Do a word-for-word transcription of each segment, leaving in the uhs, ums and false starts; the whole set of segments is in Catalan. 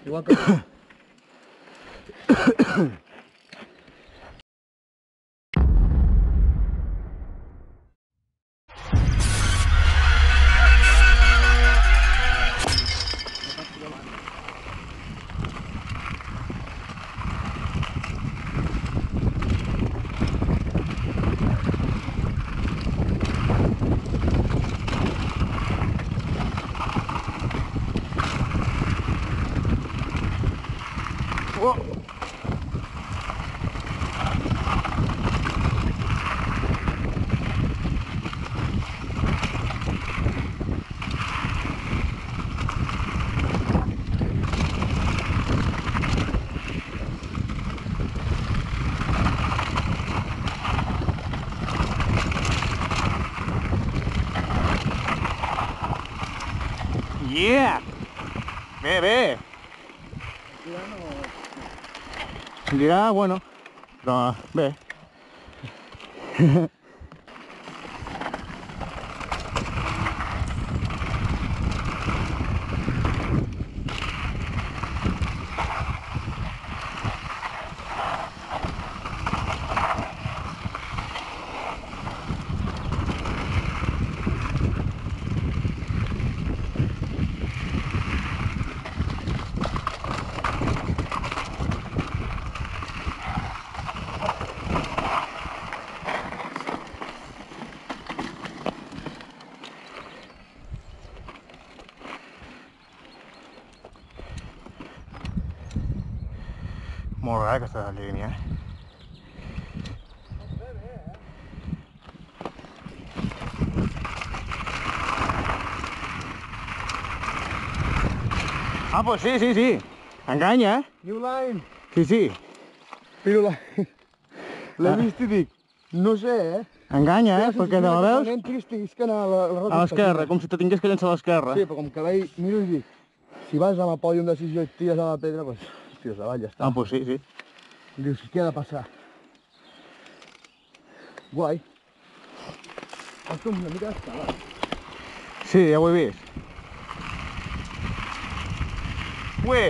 Igual que... Oh. Yeah! Bé, bé! Dirà, bueno, però bé. Molt rara aquesta línia, eh? Ah, pues sí, sí, sí. Enganya, eh? New line. Sí, sí. Pirulai. L'he vist i dic, no sé, eh? Enganya, eh? Perquè no la veus? Quan entris tinguisquen a la, la A l'esquerra, com si te tingués que llançar a l'esquerra. Sí, però com que veig, miro i dic, si vas amb el pòdium de decisió i et tires a la pedra, doncs tires avall, ja està. Ah, pues sí, sí. Dius, què ha de passar? Guai. Has fet una mica d'escala. Sí, ja ho he vist. Ué!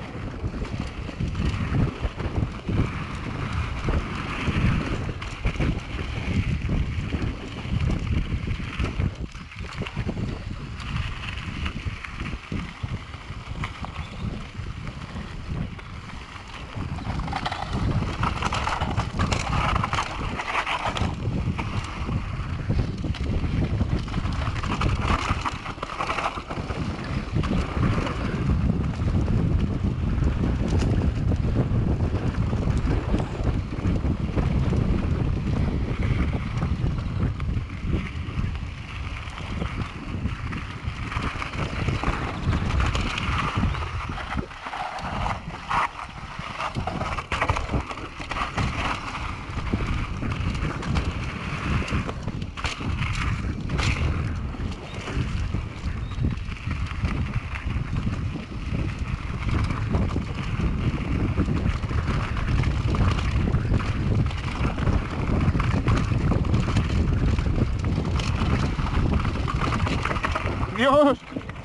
Dios!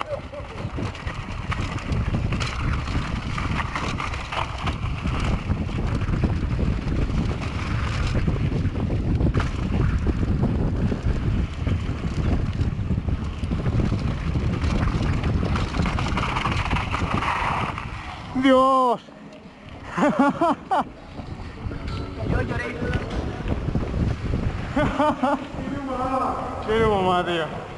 Dios! Yo lloré. Qué mamá, tío.